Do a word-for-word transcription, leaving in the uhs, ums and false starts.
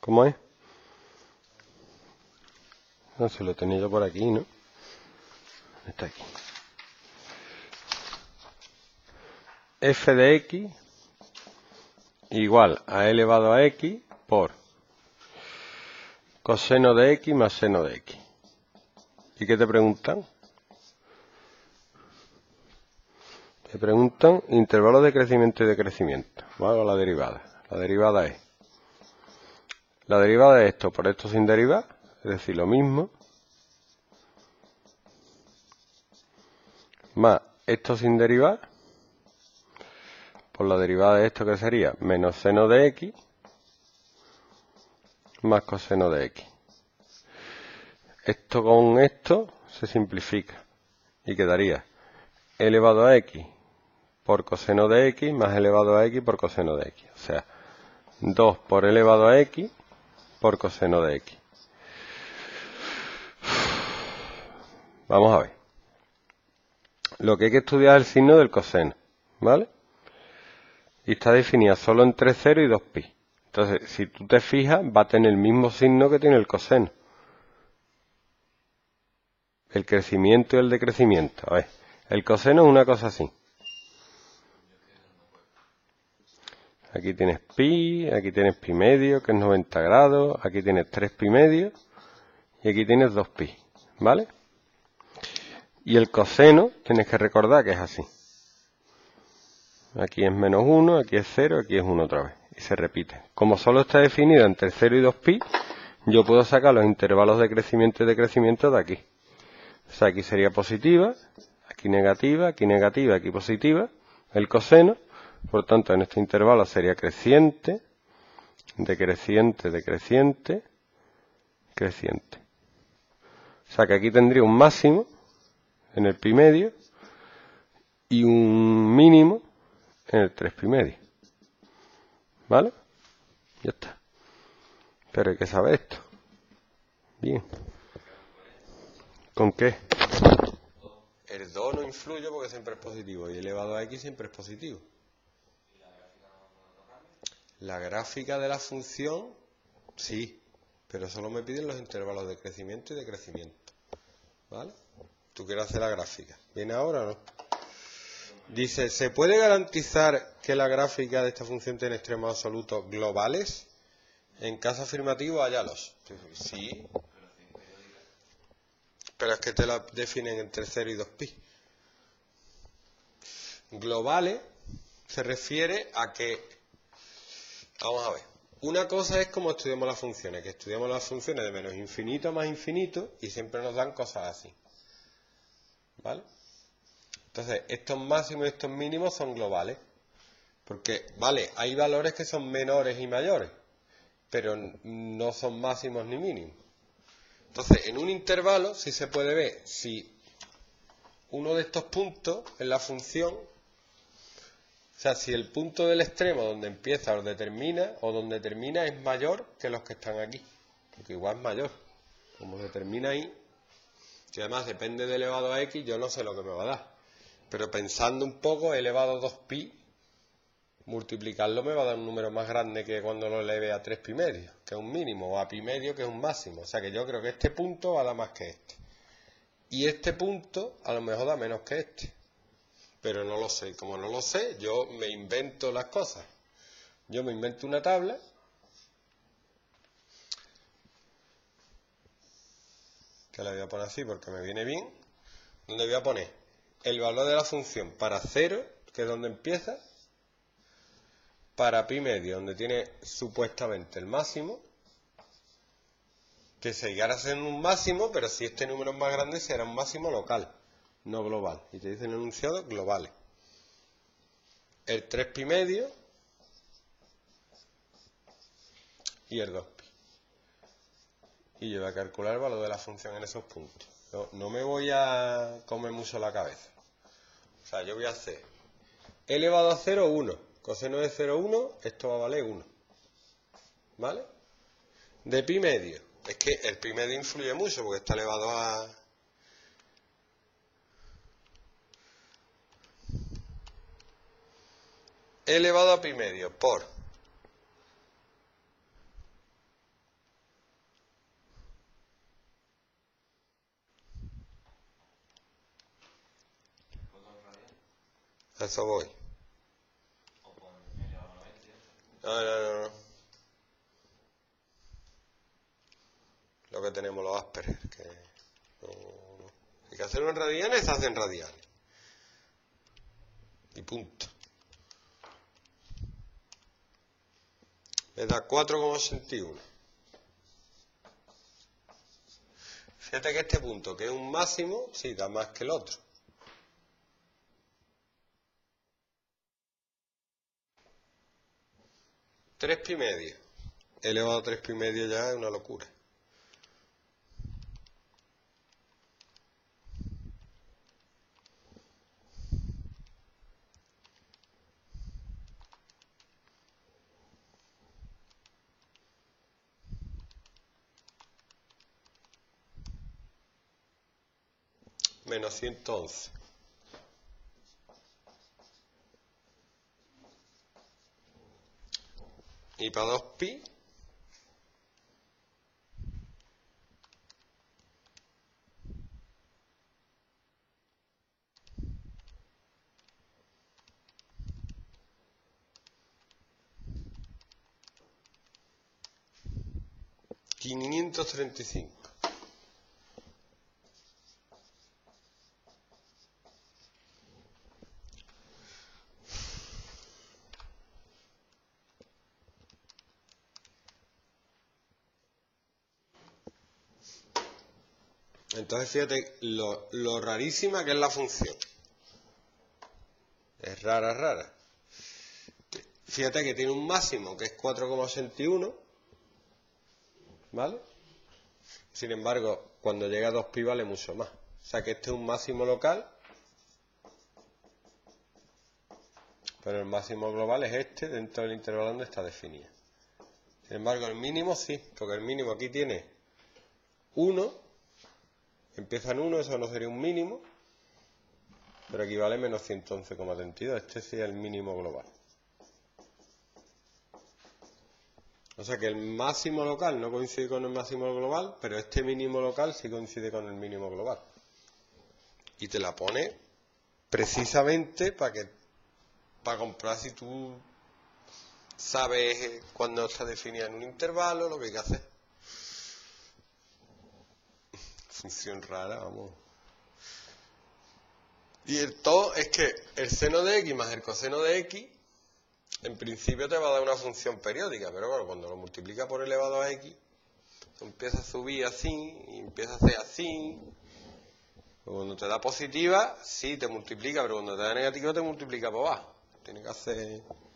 ¿Cómo es? No, se lo tenía yo por aquí, ¿no? Está aquí. F de x igual a e elevado a x por coseno de x más seno de x. ¿Y qué te preguntan? Te preguntan intervalos de crecimiento y decrecimiento. ¿Vale? La derivada. La derivada es la derivada de esto por esto sin derivar, es decir, lo mismo, más esto sin derivar, por la derivada de esto que sería menos seno de x más coseno de x. Esto con esto se simplifica y quedaría e elevado a x por coseno de x más elevado a x por coseno de x. O sea, dos por elevado a x por coseno de x. Vamos a ver. Lo que hay que estudiar es el signo del coseno, ¿vale? Y está definida solo entre cero y dos pi. Entonces, si tú te fijas, va a tener el mismo signo que tiene el coseno. El crecimiento y el decrecimiento. A ver, el coseno es una cosa así. Aquí tienes pi, aquí tienes pi medio, que es noventa grados, aquí tienes tres pi medio y aquí tienes dos pi, ¿vale? Y el coseno, tienes que recordar que es así. Aquí es menos uno, aquí es cero, aquí es uno otra vez. Y se repite. Como solo está definido entre cero y dos pi, yo puedo sacar los intervalos de crecimiento y decrecimiento de aquí. O sea, aquí sería positiva, aquí negativa, aquí negativa, aquí positiva, el coseno. Por tanto, en este intervalo sería creciente, decreciente, decreciente, creciente. O sea, que aquí tendría un máximo en el pi medio y un mínimo en el tres pi medio. ¿Vale? Ya está. Pero hay que saber esto. Bien. ¿Con qué? El dos no influye porque siempre es positivo y elevado a x siempre es positivo. La gráfica de la función, sí, pero solo me piden los intervalos de crecimiento y decrecimiento. ¿Vale? Tú quieres hacer la gráfica. ¿Viene ahora o no? Dice, ¿se puede garantizar que la gráfica de esta función tiene extremos absolutos globales? En caso afirmativo, hállalos. Sí. Pero es que te la definen entre cero y dos pi. Globales se refiere a que, vamos a ver, una cosa es como estudiamos las funciones, que estudiamos las funciones de menos infinito a más infinito y siempre nos dan cosas así. ¿Vale? Entonces, estos máximos y estos mínimos son globales. Porque, vale, hay valores que son menores y mayores, pero no son máximos ni mínimos. Entonces, en un intervalo sí se puede ver si uno de estos puntos en la función, o sea, si el punto del extremo donde empieza o determina, o donde termina es mayor que los que están aquí. Porque igual es mayor. Como determina ahí, si además depende de elevado a x, yo no sé lo que me va a dar. Pero pensando un poco, elevado a dos pi, multiplicarlo me va a dar un número más grande que cuando lo eleve a tres pi medio, que es un mínimo, o a pi medio, que es un máximo. O sea que yo creo que este punto va a dar más que este. Y este punto a lo mejor da menos que este. Pero no lo sé. Como no lo sé, yo me invento las cosas. Yo me invento una tabla. Que la voy a poner así porque me viene bien. Donde voy a poner el valor de la función para cero, que es donde empieza, para pi medio, donde tiene supuestamente el máximo, que seguirá siendo un máximo, pero si este número es más grande será un máximo local, no global. Y te dicen enunciados globales. El tres pi medio y el dos pi. Y yo voy a calcular el valor de la función en esos puntos. No, no me voy a comer mucho la cabeza. O sea, yo voy a hacer e elevado a cero, uno. Coseno de cero, uno, esto va a valer uno. ¿Vale? De pi medio. Es que el pi medio influye mucho porque está elevado a... E elevado a pi medio por A eso voy. No, no, no, no. Lo que tenemos los Asperger, que no, no. Si hay que hacerlo en radianes, se hace en radianes. Y punto. Me da cuatro coma ochenta y uno. Fíjate que este punto, que es un máximo, sí, da más que el otro. tres pi medio. Elevado a tres pi medio ya es una locura. Menos ciento once. Y para dos pi, quinientos treinta y cinco. Entonces fíjate lo, lo rarísima que es la función. Es rara, rara. Fíjate que tiene un máximo que es cuatro coma ochenta y uno, ¿vale? Sin embargo, cuando llega a dos pi vale mucho más. O sea que este es un máximo local, pero el máximo global es este dentro del intervalo donde está definido. Sin embargo, el mínimo sí, porque el mínimo aquí tiene uno, empieza en uno, eso no sería un mínimo, pero aquí vale menos ciento once coma treinta y dos, este sí es el mínimo global. O sea que el máximo local no coincide con el máximo global, pero este mínimo local sí coincide con el mínimo global. Y te la pone precisamente para que para comprobar si tú sabes cuándo está definida en un intervalo, lo que hay que hacer. Función rara, vamos. Y el todo es que el seno de x más el coseno de x, en principio te va a dar una función periódica, pero bueno, cuando lo multiplica por elevado a x, empieza a subir así, y empieza a hacer así. Cuando te da positiva, sí te multiplica, pero cuando te da negativa te multiplica por abajo. Tiene que hacer